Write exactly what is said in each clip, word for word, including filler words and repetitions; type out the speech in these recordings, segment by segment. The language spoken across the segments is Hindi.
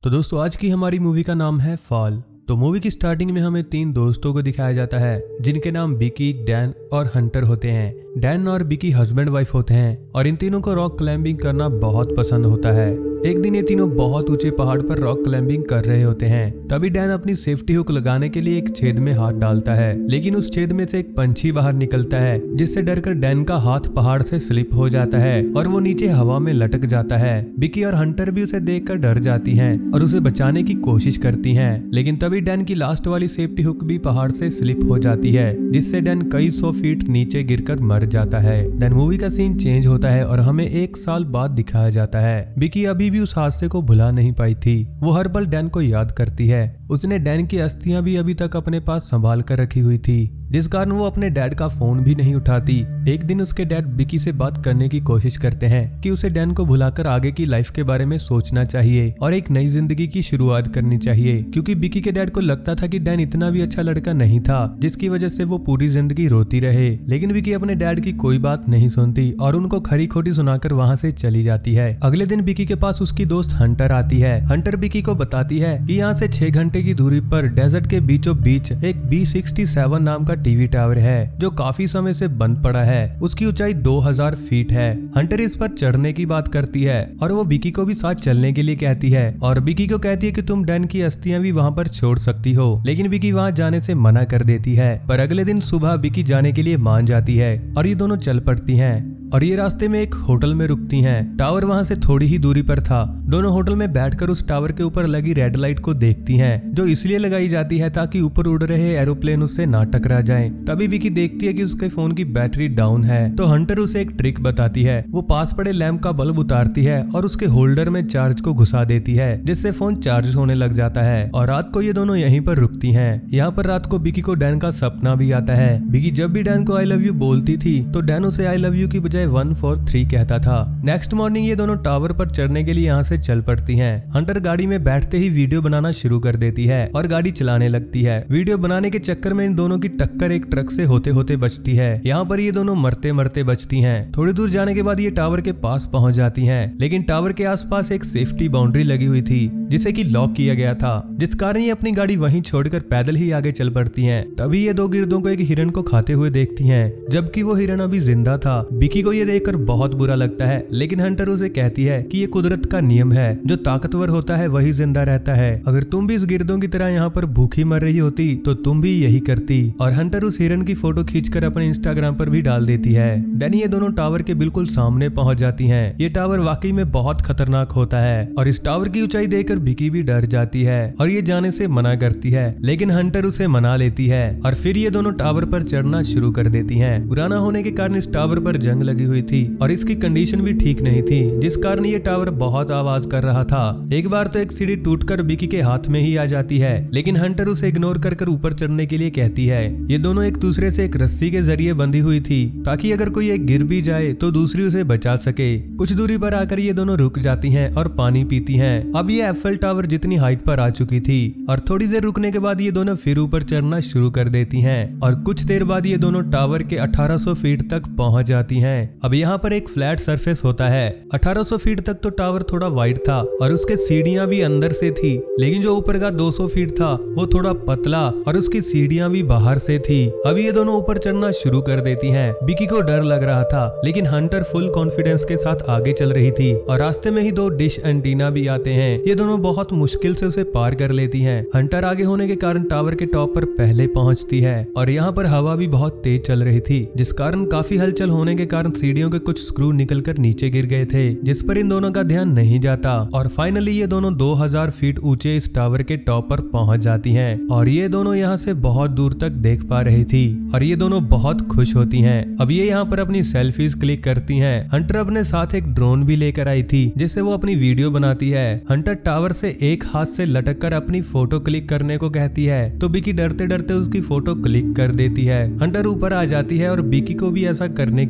तो दोस्तों आज की हमारी मूवी का नाम है फॉल। तो मूवी की स्टार्टिंग में हमें तीन दोस्तों को दिखाया जाता है जिनके नाम बिकी, डैन और हंटर होते हैं। डैन और बिकी हस्बैंड वाइफ होते हैं और इन तीनों को रॉक क्लाइंबिंग करना बहुत पसंद होता है। एक दिन ये तीनों बहुत ऊंचे पहाड़ पर रॉक क्लाइंबिंग कर रहे होते हैं। तभी डैन अपनी सेफ्टी हुक लगाने के लिए एक छेद में हाथ डालता है, लेकिन उस छेद में से एक पंछी बाहर निकलता है जिससे डरकर डैन का हाथ पहाड़ से स्लिप हो जाता है और वो नीचे हवा में लटक जाता है। बिकी और हंटर भी उसे देखकर डर जाती हैं और उसे बचाने की कोशिश करती हैं, लेकिन तभी डैन की लास्ट वाली सेफ्टी हुक भी पहाड़ से स्लिप हो जाती है जिससे डैन कई सौ फीट नीचे गिरकर मर जाता है। देन मूवी का सीन चेंज होता है और हमें एक साल बाद दिखाया जाता है। बिकी अभी भी उस हादसे को भुला नहीं पाई थी। वो हर पल डैन को याद करती है। उसने डैन की अस्थियां भी अभी तक अपने पास संभाल कर रखी हुई थी, जिस कारण वो अपने डैड का फोन भी नहीं उठाती। एक दिन उसके डैड बिकी से बात करने की कोशिश करते हैं कि उसे डैन को भुलाकर आगे की लाइफ के बारे में सोचना चाहिए और एक नई जिंदगी की शुरुआत करनी चाहिए, क्योंकि बिकी के डैड को लगता था कि डैन इतना भी अच्छा लड़का नहीं था जिसकी वजह से वो पूरी जिंदगी रोती रहे। लेकिन बिकी अपने डैड की कोई बात नहीं सुनती और उनको खरी खोटी सुनाकर वहाँ से चली जाती है। अगले दिन बिकी के पास उसकी दोस्त हंटर आती है। हंटर बिकी को बताती है कि यहाँ से छह घंटे की दूरी पर डेजर्ट के बीचों बीच एक बी सिक्सटी सेवन नाम का टीवी टावर है जो काफी समय से बंद पड़ा है। उसकी ऊंचाई दो हज़ार फीट है। हंटर इस पर चढ़ने की बात करती है और वो बिकी को भी साथ चलने के लिए कहती है और बिकी को कहती है कि तुम डैन की अस्थियां भी वहां पर छोड़ सकती हो, लेकिन बिकी वहां जाने से मना कर देती है। पर अगले दिन सुबह बिकी जाने के लिए मान जाती है और ये दोनों चल पड़ती हैं और ये रास्ते में एक होटल में रुकती हैं। टावर वहां से थोड़ी ही दूरी पर था। दोनों होटल में बैठकर उस टावर के ऊपर लगी रेड लाइट को देखती हैं, जो इसलिए लगाई जाती है ताकि ऊपर उड़ रहे एरोप्लेन उससे ना टकरा जाएं। तभी बिकी देखती है कि उसके फोन की बैटरी डाउन है, तो हंटर उसे एक ट्रिक बताती है। वो पास पड़े लैंप का बल्ब उतारती है और उसके होल्डर में चार्ज को घुसा देती है, जिससे फोन चार्ज होने लग जाता है। और रात को ये दोनों यहीं पर रुकती हैं। यहाँ पर रात को बिकी को डैन का सपना भी आता है। बिकी जब भी डैन को आई लव यू बोलती थी तो डैन उसे आई लव यू की बजाय वन फोर थ्री कहता था। नेक्स्ट मॉर्निंग ये दोनों टावर पर चढ़ने के लिए यहाँ से चल पड़ती हैं। हंटर गाड़ी में बैठते ही वीडियो बनाना शुरू कर देती है और गाड़ी चलाने लगती है। वीडियो बनाने के चक्कर में इन दोनों की टक्कर एक ट्रक से होते होते बचती है। यहाँ पर ये दोनों मरते मरते बचती हैं। थोड़ी दूर जाने के बाद ये टावर के पास पहुंच जाती हैं, लेकिन टावर के आसपास एक सेफ्टी बाउंड्री लगी हुई थी जिसे कि लॉक किया गया था, जिस कारण ये अपनी गाड़ी वहीं छोड़कर पैदल ही आगे चल पड़ती हैं। तभी ये दो गिरदों को एक हिरन को खाते हुए देखती हैं, जबकि वो हिरन अभी जिंदा था। बिकी को ये देखकर बहुत बुरा लगता है, लेकिन हंटर उसे कहती है कि ये कुदरत का नियम है, जो ताकतवर होता है वही जिंदा रहता है। अगर तुम भी इस गिरदों की तरह यहाँ पर भूखी मर रही होती तो तुम भी यही करती। और हंटर उस हिरन की फोटो खींचकर अपने इंस्टाग्राम पर भी डाल देती है। डैनी ये दोनों टावर के बिल्कुल सामने पहुंच जाती हैं। ये टावर वाकई में बहुत खतरनाक होता है और इस टावर की ऊंचाई देखकर बिकी भी डर जाती है और ये जाने से मना करती है, लेकिन हंटर उसे मना लेती है और फिर ये दोनों टावर पर चढ़ना शुरू कर देती हैं। पुराना होने के कारण इस टावर पर जंग लगी हुई थी और इसकी कंडीशन भी ठीक नहीं थी, जिस कारण ये टावर बहुत आवाज कर रहा था। एक बार तो एक सीढ़ी टूटकर बिकी के हाथ में ही आ जाती है, लेकिन हंटर उसे इग्नोर कर कर ऊपर चढ़ने के लिए कहती है। ये दोनों एक दूसरे से एक रस्सी के जरिए बंधी हुई थी ताकि अगर कोई एक गिर भी जाए तो दूसरी उसे बचा सके। कुछ दूरी पर आकर ये दोनों रुक जाती हैं और पानी पीती हैं। अब ये एफएल टावर जितनी हाइट पर आ चुकी थी और थोड़ी देर रुकने के बाद ये दोनों फिर ऊपर चढ़ना शुरू कर देती हैं और कुछ देर बाद ये दोनों टावर के अठारह सौ फीट तक पहुंच जाती हैं। अब यहाँ पर एक फ्लैट सरफेस होता है। अठारह सौ फीट तक तो टावर थोड़ा वाइड था और उसके सीढ़ियां भी अंदर से थी, लेकिन जो ऊपर का दो सौ फीट था वो थोड़ा पतला और उसकी सीढ़ियां भी बाहर से थी। अब ये दोनों ऊपर चढ़ना शुरू कर देती हैं। बिकी को डर लग रहा था, लेकिन हंटर फुल कॉन्फिडेंस के साथ आगे चल रही थी और रास्ते में ही दो डिश एंटीना भी आते हैं। ये दोनों बहुत मुश्किल से उसे पार कर लेती हैं। हंटर आगे होने के कारण टावर के टॉप पर पहले पहुंचती है और यहाँ पर हवा भी बहुत तेज चल रही थी, जिस कारण काफी हलचल होने के कारण सीढ़ियों के कुछ स्क्रू निकलकर नीचे गिर गए थे, जिस पर इन दोनों का ध्यान नहीं जाता और फाइनली ये दोनों दो हज़ार फीट ऊंचे इस टावर के टॉप पर पहुंच जाती हैं और ये दोनों यहाँ से बहुत दूर तक देख पा रही थी और ये दोनों बहुत खुश होती हैं। अब ये यहाँ पर अपनी सेल्फीज क्लिक करती हैं। हंटर अपने साथ एक ड्रोन भी लेकर आई थी जिससे वो अपनी वीडियो बनाती है। हंटर टावर से एक हाथ से लटक कर अपनी फोटो क्लिक करने को कहती है, तो बिकी डरते डरते उसकी फोटो क्लिक कर देती है। हंटर ऊपर आ जाती है और बिकी को भी ऐसा करने के लिए कहती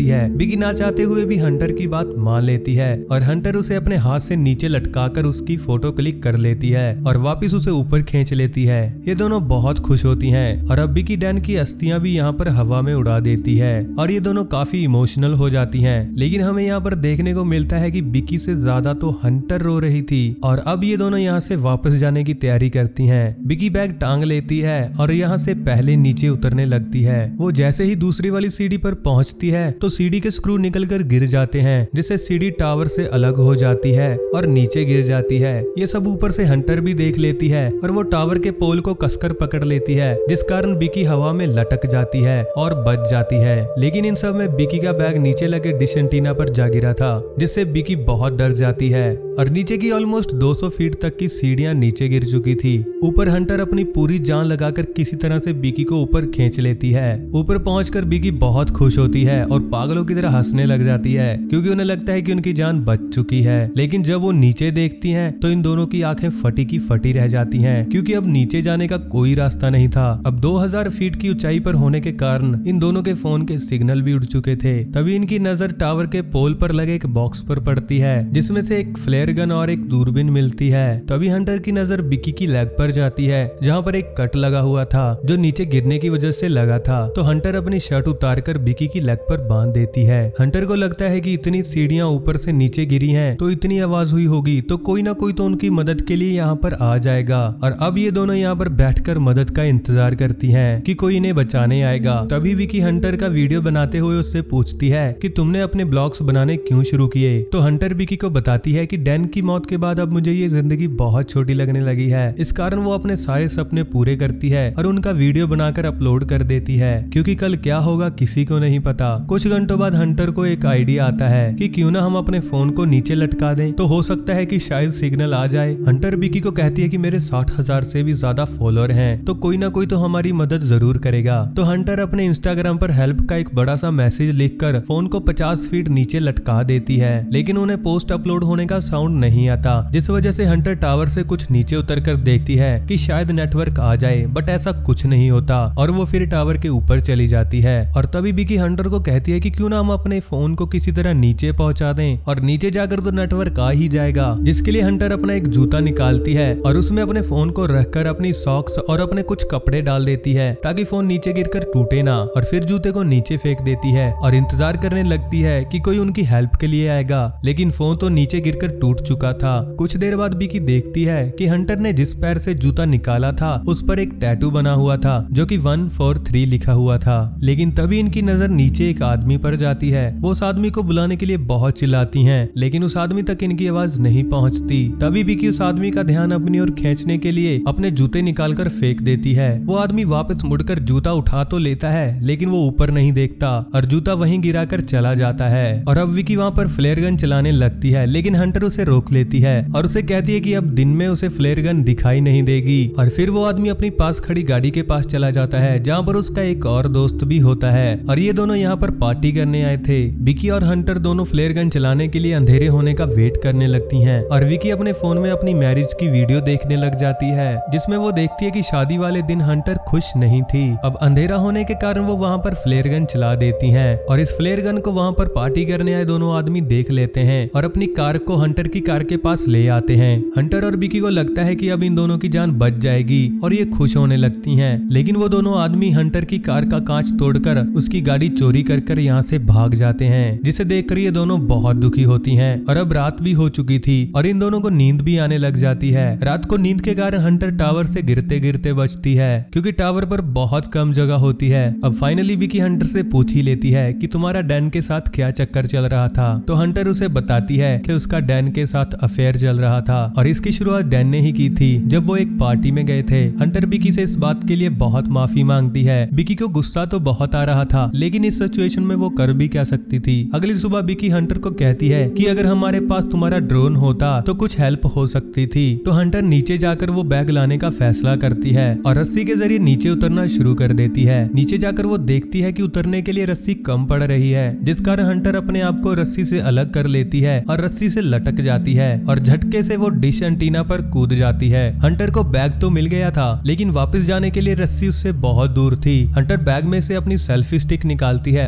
लेती है। बिकी ना चाहते हुए भी हंटर की बात मान लेती है और हंटर उसे अपने हाथ से नीचे लटकाकर उसकी फोटो क्लिक कर लेती है और वापस उसे ऊपर खींच लेती है। ये दोनों बहुत खुश होती हैं और अब बिकी डैन की अस्थियां भी यहाँ पर हवा में उड़ा देती है और ये दोनों काफी इमोशनल हो जाती हैं। लेकिन हमें यहाँ पर देखने को मिलता है कि बिकी से ज्यादा तो हंटर रो रही थी और अब ये दोनों यहाँ से वापस जाने की तैयारी करती हैं। बिकी बैग टांग लेती है और यहाँ से पहले नीचे उतरने लगती है। वो जैसे ही दूसरी वाली सीढ़ी पर पहुंचती है तो सीढ़ी के स्क्रू निकलकर गिर जाते हैं, जिससे सीढ़ी टावर से अलग हो जाती है और नीचे गिर जाती है। ये सब ऊपर से हंटर भी देख लेती है और वो टावर के पोल को कसकर पकड़ लेती है, जिस कारण बिकी हवा में लटक जाती है और बच जाती है। लेकिन इन सब में बिकी का बैग नीचे लगे डिश एंटीना पर जा गिरा था, जिससे बिकी बहुत डर जाती है और नीचे की ऑलमोस्ट दो सौ फीट तक की सीढ़ियां नीचे गिर चुकी थी। ऊपर हंटर अपनी पूरी जान लगाकर किसी तरह से बिकी को ऊपर खींच लेती है। ऊपर पहुंचकर बिकी बहुत खुश होती है और पागलों की तरह हंसने लग जाती है, क्योंकि उन्हें लगता है कि उनकी जान बच चुकी है। लेकिन जब वो नीचे देखती हैं तो इन दोनों की आंखें फटी की फटी रह जाती हैं, क्योंकि अब नीचे जाने का कोई रास्ता नहीं था। अब दो हज़ार फीट की ऊंचाई पर होने के कारण इन दोनों के फोन के सिग्नल भी उड़ चुके थे। तभी इनकी नजर टावर के पोल पर लगे एक बॉक्स पर पड़ती है, जिसमें से एक फ्लेयर गन और एक दूरबीन मिलती है। तभी हंटर की नजर बिकी की लेग पर जाती है, जहाँ पर एक कट लगा हुआ था जो नीचे गिरने की वजह से लगा था। तो हंटर अपनी शर्ट उतारकर बिकी की लेग पर बांध देती है। हंटर को लगता है कि इतनी सीढ़ियां ऊपर से नीचे गिरी हैं, तो इतनी आवाज हुई होगी तो कोई ना कोई तो उनकी मदद के लिए यहाँ पर आ जाएगा। और अब ये दोनों यहाँ पर बैठकर मदद का इंतजार करती हैं कि कोई इन्हें बचाने आएगा। तभी विकी हंटर का वीडियो बनाते हुए उससे पूछती है कि तुमने अपने ब्लॉग्स बनाने क्यों शुरू किए। तो हंटर विकी को बताती है कि डैन की मौत के बाद अब मुझे ये जिंदगी बहुत छोटी लगने लगी है। इस कारण वो अपने सारे सपने पूरे करती है और उनका वीडियो बनाकर अपलोड कर देती है, क्योंकि कल क्या होगा किसी को नहीं पता। कुछ घंटों बाद हंटर को एक आइडिया आता है कि क्यों ना हम अपने फोन को नीचे लटका दें, तो हो सकता है कि शायद सिग्नल आ जाए। हंटर बिकी को कहती है कि मेरे साठ हजार से भी ज्यादा फॉलोअर हैं, तो कोई ना कोई तो हमारी मदद जरूर करेगा। तो हंटर अपने इंस्टाग्राम पर हेल्प का एक बड़ा सा मैसेज लिखकर फोन को पचास फीट नीचे लटका देती है, लेकिन उन्हें पोस्ट अपलोड होने का साउंड नहीं आता, जिस वजह से हंटर टावर से कुछ नीचे उतरकर देखती है कि शायद नेटवर्क आ जाए, बट ऐसा कुछ नहीं होता और वो फिर टावर के ऊपर चली जाती है। और तभी बिकी हंटर को कहती है कि क्यों ना हम अपने फोन को किसी तरह नीचे पहुंचा दें, और नीचे जाकर तो नेटवर्क आ ही जाएगा। जिसके लिए हंटर अपना एक जूता निकालती है और उसमें अपने फोन को रखकर अपनी सॉक्स और अपने कुछ कपड़े डाल देती है, ताकि फोन नीचे गिरकर टूटे ना, और फिर जूते को नीचे फेंक देती है और इंतजार करने लगती है कि कोई उनकी हेल्प के लिए आएगा। लेकिन फोन तो नीचे गिरकर टूट चुका था। कुछ देर बाद बिकी देखती है कि हंटर ने जिस पैर से जूता निकाला था उस पर एक टैटू बना हुआ था, जो कि वन फोर थ्री लिखा हुआ था। लेकिन तभी इनकी नजर नीचे एक आदमी पर जाती है। वो उस आदमी को बुलाने के लिए बहुत चिल्लाती हैं, लेकिन उस आदमी तक इनकी आवाज नहीं पहुंचती। तभी बिकी उस आदमी का ध्यान अपनी ओर खींचने के लिए अपने जूते निकालकर फेंक देती है। वो आदमी वापस मुड़कर जूता उठा तो लेता है, लेकिन वो ऊपर नहीं देखता और जूता वहीं गिराकर चला जाता है। और अब विकी वहाँ पर फ्लेयर गन चलाने लगती है, लेकिन हंटर उसे रोक लेती है और उसे कहती है कि अब दिन में उसे फ्लेयर गन दिखाई नहीं देगी। और फिर वो आदमी अपनी पास खड़ी गाड़ी के पास चला जाता है, जहाँ पर उसका एक और दोस्त भी होता है और ये दोनों यहाँ पर पार्टी करने आए थे। विकी और हंटर दोनों फ्लेयर गन चलाने के लिए अंधेरे होने का वेट करने लगती हैं और विकी अपने फोन में अपनी मैरिज की वीडियो देखने लग जाती है, जिसमें वो देखती है कि शादी वाले दिन हंटर खुश नहीं थी। अब अंधेरा होने के कारण वो वहाँ पर फ्लेयर गन चला देती हैं और इस फ्लेयर गन को वहाँ पर पार्टी करने आए दोनों आदमी देख लेते हैं और अपनी कार को हंटर की कार के पास ले आते हैं। हंटर और विकी को लगता है कि अब इन दोनों की जान बच जाएगी और ये खुश होने लगती हैं, लेकिन वो दोनों आदमी हंटर की कार का कांच तोड़कर उसकी गाड़ी चोरी कर कर यहाँ से भाग जाते हैं, जिसे देखकर ये दोनों बहुत दुखी होती हैं। और अब रात भी हो चुकी थी और इन दोनों को नींद भी आने लग जाती है। रात को नींद के कारण हंटर टावर से गिरते गिरते बचती है, क्योंकि टावर पर बहुत कम जगह होती है। अब फाइनली विकी हंटर से पूछ ही लेती है कि तुम्हारा डैन के साथ क्या चक्कर चल रहा था। तो हंटर उसे बताती है कि उसका डैन के साथ अफेयर चल रहा था और इसकी शुरुआत डैन ने ही की थी जब वो एक पार्टी में गए थे। हंटर विकी से इस बात के लिए बहुत माफी मांगती है। विकी को गुस्सा तो बहुत आ रहा था, लेकिन इस सिचुएशन में वो कर भी क्या सकती थी। अगली सुबह विकी हंटर को कहती है कि अगर हमारे पास तुम्हारा ड्रोन होता तो कुछ हेल्प हो सकती थी। तो हंटर नीचे जाकर वो बैग लाने का फैसला करती है और रस्सी के जरिए नीचे उतरना शुरू कर देती है। नीचे जाकर वो देखती है कि उतरने के लिए रस्सी कम पड़ रही है, जिस कारण हंटर अपने आप को रस्सी से अलग कर लेती है और रस्सी से लटक जाती है और झटके से वो डिश एंटीना पर कूद जाती है। हंटर को बैग तो मिल गया था, लेकिन वापस जाने के लिए रस्सी उससे बहुत दूर थी। हंटर बैग में से अपनी सेल्फी स्टिक निकालती है और उसके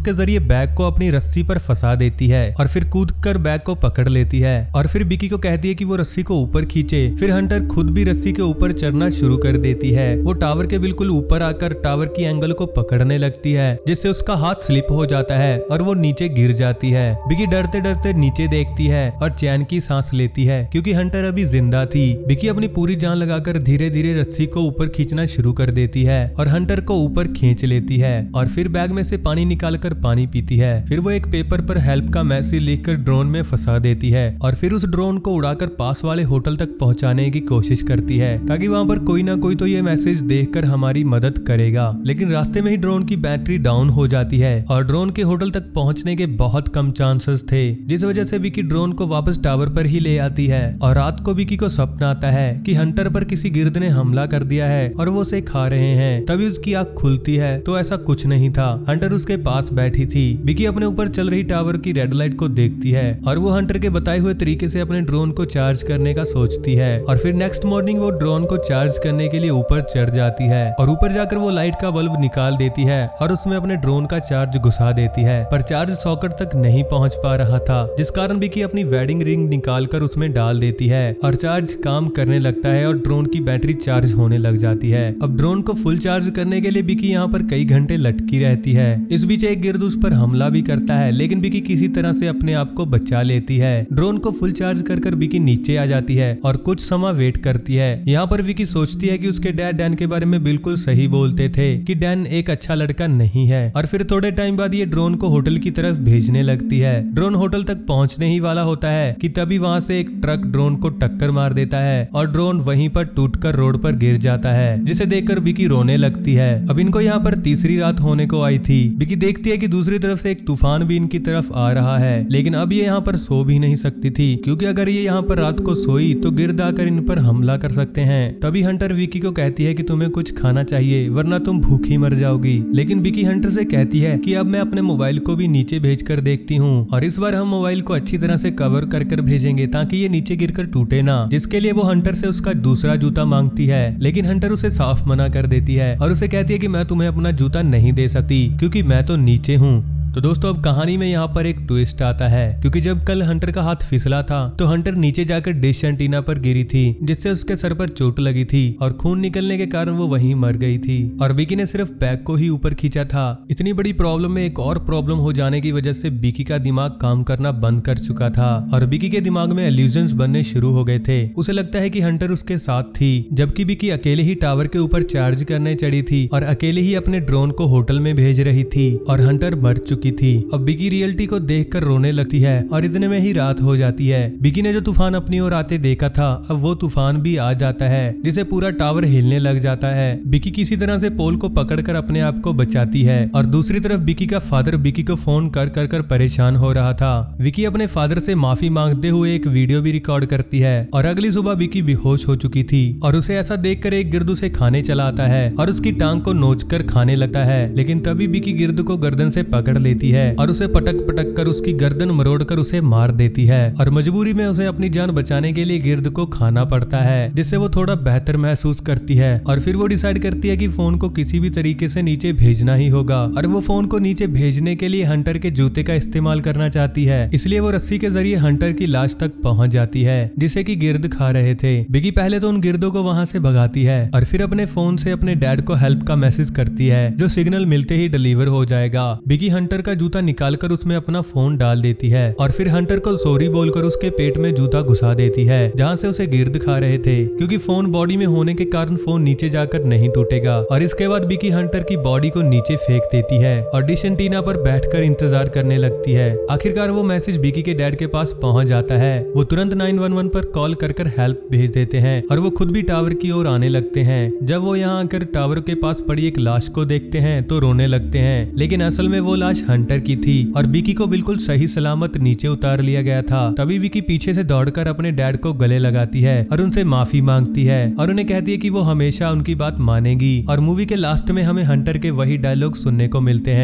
उसके जरिए बैग को अपनी रस्सी पर फंसा देती है और फिर कूद कर बैग को पकड़ लेती है और फिर बिकी को कहती है कि वो रस्सी को ऊपर खींचे। फिर हंटर खुद भी रस्सी के ऊपर चढ़ना शुरू कर देती है। वो टावर के बिल्कुल ऊपर आकर टावर की एंगल को पकड़ने लगती है, जिससे उसका हाथ स्लिप हो जाता है और वो नीचे गिर जाती है। बिकी डरते डरते नीचे देखती है और चैन की सांस लेती है क्योंकि हंटर अभी जिंदा थी। बिकी अपनी पूरी जान लगाकर धीरे धीरे रस्सी को ऊपर खींचना शुरू कर देती है और हंटर को ऊपर खींच लेती है और फिर बैग में से पानी निकालकर पानी पीती है। फिर वो एक पेपर पर हेल्प का मैसेज लिखकर ड्रोन में फंसा देती है और फिर उस ड्रोन को उड़ाकर पास वाले होटल तक पहुंचाने की कोशिश करती है ताकि वहां पर कोई ना कोई तो ये मैसेज देखकर हमारी मदद करेगा। लेकिन रास्ते में ही ड्रोन की बैटरी डाउन हो जाती है और ड्रोन के होटल तक पहुंचने के बहुत कम चांसेस थे, जिस वजह से विकी ड्रोन को वापस टावर पर ही ले आती है। और रात को विकी को सपना आता है कि हंटर पर किसी गिर्द ने हमला कर दिया है और वो उसे खा रहे हैं। तभी उसकी आंख खुलती है तो ऐसा कुछ नहीं था, हंटर उसके पास बैठी थी। विकी अपने ऊपर चल रही टावर की रेड लाइट को देखती है और वो हंटर के बताए हुए तरीके से अपने ड्रोन को चार्ज करने का सोचती है और फिर नेक्स्ट मॉर्निंग वो ड्रोन को चार्ज करने के लिए ऊपर चढ़ जाती है और ऊपर जाकर वो लाइट का बल्ब निकाल देती है और उसमें अपने ड्रोन का चार्ज घुसा देती है, पर चार्ज सॉकेट तक नहीं पहुंच पा रहा था, जिस कारण विकी अपनी वेडिंग रिंग निकालकर उसमें डाल देती है और चार्ज काम करने लगता है और ड्रोन की बैटरी चार्ज होने लग जाती है। अब ड्रोन को फुल चार्ज करने के लिए विकी यहाँ पर कई घंटे लटकी रहती है। इस बीच एक गिर्द उस पर हमला भी करता है, लेकिन विकी किसी तरह से अपने आप को बचा लेती है। ड्रोन को फुल चार्ज कर कर विकी नीचे आ जाती है और कुछ समय वेट करती है। यहाँ पर विकी सोचती है कि उसके डैड डैन के बारे में बिल्कुल सही बोलते थे कि डैन एक अच्छा लड़का नहीं है। और फिर थोड़े टाइम बाद ये ड्रोन को होटल की तरफ भेजने लगती है। ड्रोन होटल तक पहुंचने ही वाला होता है कि तभी वहां से एक ट्रक ड्रोन को टक्कर मार देता है और ड्रोन वहीं पर टूटकर रोड पर गिर जाता है, जिसे देखकर विकी रोने लगती है। अब इनको यहाँ पर तीसरी रात होने को आई थी। विकी देखती है कि दूसरी तरफ से एक तूफान भी इनकी तरफ आ रहा है, लेकिन अब ये यहाँ पर सो भी नहीं सकती थी क्योंकि अगर ये यहाँ पर रात को सोई तो गिर्द आकर इन पर हमला कर सकते हैं। तभी हंटर विकी को कहती है कि तुम्हें कुछ खाना चाहिए वरना तुम भूखी मर जाओगी। लेकिन विकी हंटर से कहती है कि अब मैं अपने मोबाइल को भी नीचे भेज कर देखती हूँ और इस बार हम मोबाइल को अच्छी तरह से कवर कर कर भेजेंगे ताकि ये नीचे गिरकर टूटे ना, जिसके लिए वो हंटर से उसका दूसरा जूता मांगती है। लेकिन हंटर उसे साफ मना कर देती है और उसे कहती है कि मैं तुम्हें अपना जूता नहीं दे सकती क्योंकि मैं तो नीचे हूँ। तो दोस्तों अब कहानी में यहाँ पर एक ट्विस्ट आता है क्योंकि जब कल हंटर का हाथ फिसला था तो हंटर नीचे जाकर डिश एंटीना पर गिरी थी, जिससे उसके सर पर चोट लगी थी और खून निकलने के कारण वो वहीं मर गई थी और विकी ने सिर्फ बैग को ही ऊपर खींचा था। इतनी बड़ी प्रॉब्लम में एक और प्रॉब्लम हो जाने की वजह से विकी का दिमाग काम करना बंद कर चुका था और विकी के दिमाग में इल्यूजन्स बनने शुरू हो गए थे। उसे लगता है कि हंटर उसके साथ थी, जबकि विकी अकेले ही टावर के ऊपर चार्ज करने चढ़ी थी और अकेले ही अपने ड्रोन को होटल में भेज रही थी और हंटर मर चुकी थी। अब विकी रियलिटी को देखकर रोने लगती है और इतने में ही रात हो जाती है। विकी ने जो तूफान अपनी ओर आते देखा था अब वो तूफान भी आ जाता है, जिसे पूरा टावर हिलने लग जाता है। विकी किसी तरह से पोल को पकड़कर अपने आप को बचाती है और दूसरी तरफ विकी का फादर विकी को फोन कर कर कर परेशान हो रहा था। विकी अपने फादर से माफी मांगते हुए एक वीडियो भी रिकॉर्ड करती है और अगली सुबह विकी बेहोश हो चुकी थी और उसे ऐसा देखकर एक गिर्द उसे खाने चला आता है और उसकी टांग को नोचकर खाने लगता है। लेकिन तभी विकी गिर्द को गर्दन से पकड़ लेती है और उसे पटक पटक कर उसकी गर्दन मरोड़कर उसे मार देती है और मजबूरी में उसे अपनी जान बचाने के लिए गिर्द को खाना पड़ता है, जिससे वो थोड़ा बेहतर महसूस करती है और फिर वो डिसाइड करती है कि फोन को किसी भी तरीके से नीचे भेजना ही होगा और वो फोन को नीचे भेजने के लिए हंटर के जूते का इस्तेमाल करना चाहती है। इसलिए वो रस्सी के जरिए हंटर की लाश तक पहुंच जाती है जिसे की गिर्द खा रहे थे। विकी पहले तो उन गिर्दों को वहां से भगाती है और फिर अपने फोन से अपने डैड को हेल्प का मैसेज करती है जो सिग्नल मिलते ही डिलीवर हो जाएगा। विकी हंटर का जूता निकालकर उसमें अपना फोन डाल देती है और फिर हंटर को सॉरी बोलकर उसके पेट में जूता घुसा देती है जहां से उसे गिर्द खा रहे थे, क्योंकि फोन बॉडी में होने के कारण फोन नीचे जाकर नहीं टूटेगा। और इसके बाद विकी हंटर की बॉडी को नीचे फेंक देती है और डिश एंटीना पर बैठकर इंतजार करने लगती है। आखिरकार वो मैसेज विकी के डैड के पास पहुंच जाता है। वो तुरंत नाइन वन वन पर कॉल कर कर हेल्प भेज देते हैं और वो खुद भी टावर की ओर आने लगते हैं। जब वो यहाँ आकर टावर के पास पड़ी एक लाश को देखते हैं तो रोने लगते हैं, लेकिन असल में वो लाश हंटर की थी और विकी को बिल्कुल सही सलामत नीचे उतार लिया गया था। तभी विकी पीछे से दौड़कर अपने डैड को गले लगाती है और उनसे माफी मांगती है और उन्हें कहती है कि वो हमेशा उनकी बात मानेगी। और मूवी के लास्ट में हमें हंटर के वही डायलॉग सुनने को मिलते हैं,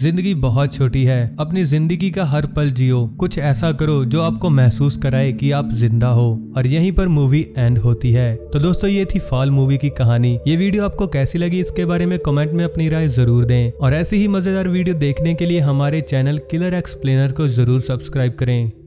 जिंदगी बहुत छोटी है, अपनी जिंदगी का हर पल जियो, कुछ ऐसा करो जो आपको महसूस कराए कि आप जिंदा हो। और यहीं पर मूवी एंड होती है। तो दोस्तों ये थी फॉल मूवी की कहानी। ये वीडियो आपको कैसी लगी इसके बारे में कमेंट में अपनी राय जरूर दें और ऐसी ही मजेदार वीडियो देखने के लिए हमारे चैनल किलर एक्सप्लेनर को जरूर सब्सक्राइब करें।